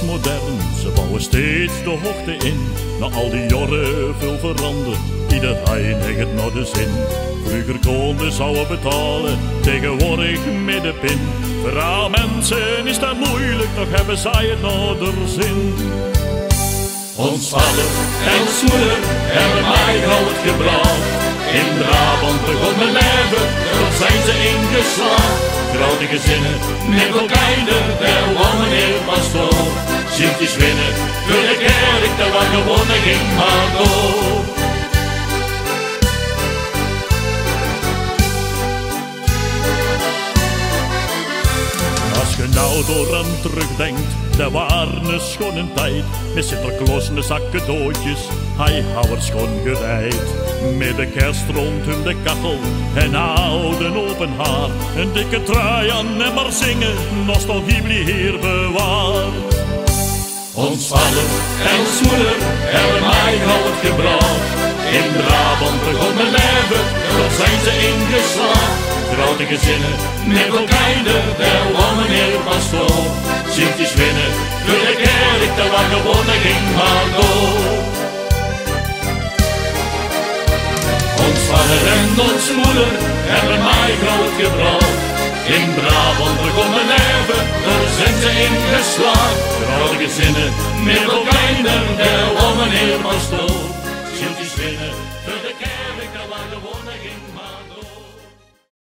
modern, ze bouwen steeds de hoogte in. Na al die jaren veel veranderd, iedereen heeft het naar de zin. Vroeger konden zouden betalen, tegenwoordig met de pin. Voor mensen is dat moeilijk, toch hebben zij het naar de zin. Ons vader en ons moeder hebben mij groot gebracht. In Brabant begon mijn leven, daar zijn ze ingeslaagd. Grote gezinnen, met veel kinderen, der wonen heel pastoor. Zieltjes winnen, voor de kerk, dat was gewonnen, ging maar door. Als je nou door hem terugdenkt, dat waren een schone tijd. Met Sinterklaas en de zakkendootjes, hij hou er schoon gereid. Met de kerst rondom de kachel en ouden open haar. Een dikke trui aan en maar zingen, nostalgie blijft hier bewaard. Ons vader en ons moeder hebben mij groot gebracht. In Brabant begon mijn leven, daar zijn ze ingeslaagd. Grote gezinnen, met veel kinderen, der wonen heel pastoor. Zieltjes winnen, voor de kerk, dat was gewonnen, ging maar door. Ons vader en ons moeder hebben mij groot gebracht. In Brabant begon mijn leven, daar zijn ze ingeslaagd. Grote gezinnen, met veel kinderen, der wonen heel pastoor. Zieltjes winnen, voor de kerk, dat was gewonnen, ging